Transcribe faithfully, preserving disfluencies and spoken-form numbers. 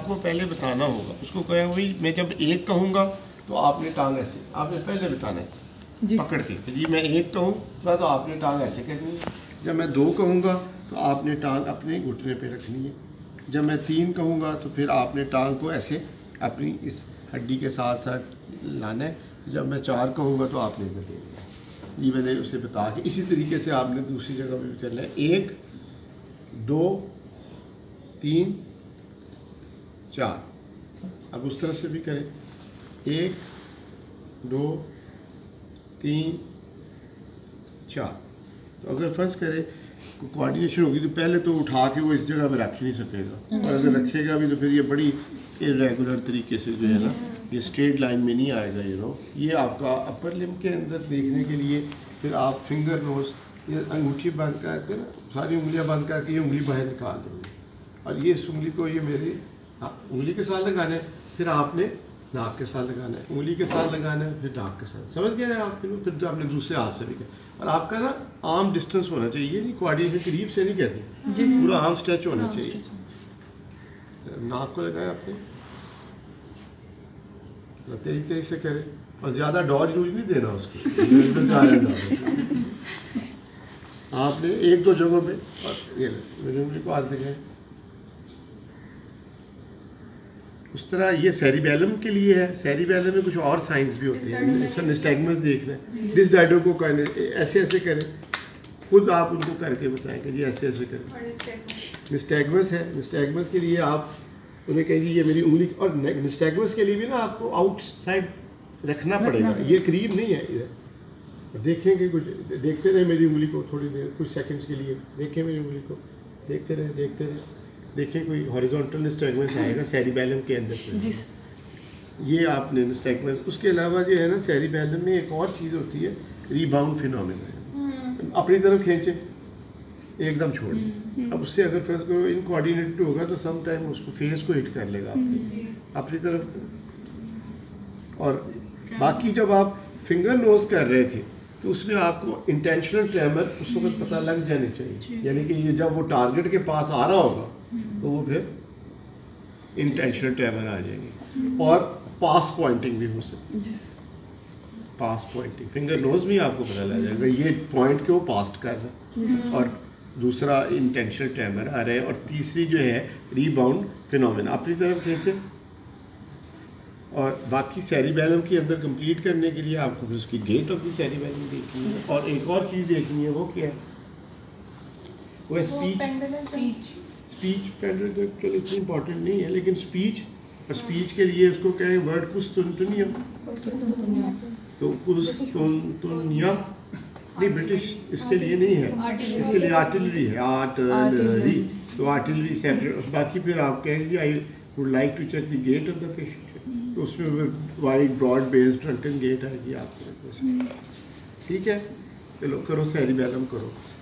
आपको पहले बताना होगा। उसको कहा भाई मैं जब एक कहूँगा तो आपने टांग ऐसे, आपने पहले बताना है पकड़ के जी मैं एक कहूँ तो आपने टांग ऐसे करनी है। जब मैं दो कहूँगा तो आपने टांग अपने घुटने पे रखनी है। जब मैं तीन कहूँगा तो फिर आपने टांग को ऐसे अपनी इस हड्डी के साथ साथ लाना है। जब मैं चार कहूँगा तो आपने इधर देना है। ये मैंने उसे बता के इसी तरीके से आपने दूसरी जगह पे भी करना है। एक दो तीन चार। अब उस तरफ से भी करें, एक दो तीन चार। तो अगर फर्ज करें कोऑर्डिनेशन होगी तो पहले तो उठा के वो इस जगह पे रख ही नहीं सकेगा, और अगर रखेगा भी तो फिर ये बड़ी इरेगुलर तरीके से जो है ना ये स्ट्रेट लाइन में नहीं आएगा। यू नो ये आपका अपर लिम्ब के अंदर देखने के लिए फिर आप फिंगर नोज ये अंगूठी बंद करके ना सारी उंगलियां बंद करके ये उंगली बाहर निकाल देंगे, और ये इस उंगली को ये मेरी हाँ उंगली के साथ लगाना है, फिर आपने नाक के साथ लगाना है, उंगली के साथ लगाना है, फिर नाक के साथ। समझ गया है आप? फिर तो आपने दूसरे हाथ से भी किया, और आपका ना आर्म डिस्टेंस होना चाहिए, नहीं कोऑर्डिनेशन करीब से नहीं करनी, पूरा आर्म स्ट्रेच होना चाहिए। नाक को लगाया आपने, तेजी तेजी से करें, और ज़्यादा डॉज यूज नहीं देना उसको। आपने एक दो जगहों पे और ये मेरी उंगली को हाथ लगाएं। उस तरह ये सेरिबेलम के लिए है। सेरिबेलम में कुछ और साइंस भी होते हैं, जैसे निस्टैग्मस देख रहे हैं, डिस डायडो को कहने ऐसे ऐसे करें, खुद आप उनको करके बताएं कि जी ऐसे ऐसे करें। निस्टैग्मस है, निस्टैग्मस के लिए आप उन्हें कहेंगे ये मेरी उंगली, और निस्टैग्मस के लिए भी ना आपको आउटसाइड रखना पड़ेगा, ये करीब नहीं है इधर। देखेंगे कुछ, देखते रहे मेरी उंगली को थोड़ी देर, कुछ सेकंड्स के लिए देखें मेरी उंगली को, देखते रहे देखते रहे देखें कोई हॉरिजॉन्टल निस्टैग्मस आएगा सेरिबेलम के अंदर। ये आपने निस्टैग्मस। उसके अलावा जो है ना सेरिबेलम में एक और चीज़ होती है रीबाउंड फिनोमेना। अपनी तरफ खींचे एकदम छोड़ दें। अब उससे अगर फर्स्ट करो इनकोऑर्डिनेटेड होगा तो सम टाइम उसको फेस को हिट कर लेगा अपनी अपनी तरफ। और बाकी जब आप फिंगर नोज कर रहे थे तो उसमें आपको इंटेंशनल ट्रेमर उस वक्त पता लग जाने चाहिए, यानी कि ये जब वो टारगेट के पास आ रहा होगा तो वो फिर इंटेंशनल ट्रेमर आ जाएंगे। और पास पॉइंटिंग भी हो सकती है, पास पॉइंटिंग फिंगर नोज में आपको पता लग जाएगा ये पॉइंट क्यों पास्ट कर रहा है, और दूसरा इंटेंशनल ट्रेमर आ रहा है, और तीसरी जो है रीबाउंड फिनोमेना। अपनी तरफ खींचे, और बाकी सेरिबेलम के अंदर कंप्लीट करने के लिए आपको फिर उसकी गेट ऑफ द सेरिबेलम देखनी है। और एक और चीज़ देखनी है, वो क्या है? वो है स्पीच। स्पीच पेंडल तो एक्चुअली इतनी इंपॉर्टेंट नहीं है, लेकिन स्पीच, और स्पीच के लिए उसको कहें वर्ड कुछ तुनिया, तो कुछ तुनिया नहीं, ब्रिटिश इसके लिए नहीं है, इसके लिए आर्टिलरी है, आर्टिलरी। तो आर्टिलरी सेपरेट। बाकी फिर आप कहेंगे I would like to check the gait of the patient, तो उसमें wide broad based drunken gait आएगी आपके। ठीक है, चलो करो सेरिबेलम करो।